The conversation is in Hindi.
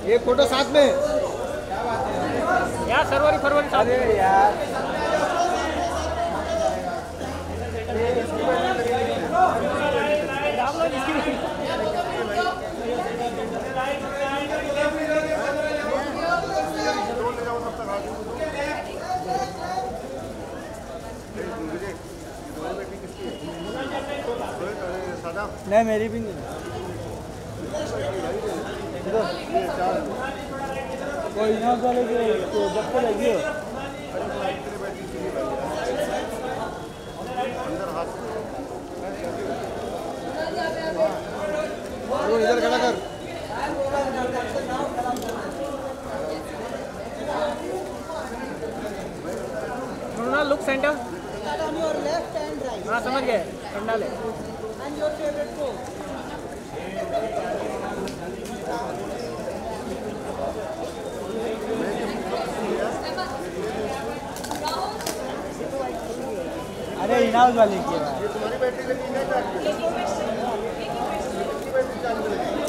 एक फोटो साथ में यार, फरवरी साथ में यार। नहीं, मेरी भी नहीं। कोई ना वाले तो जब तक लगी हो वो इधर खड़ा कर। Mrinal look centre. हाँ, समझ गए। पंडाल है। अरे इनाज वाले की ये तुम्हारी बैटरी लगी है क्या?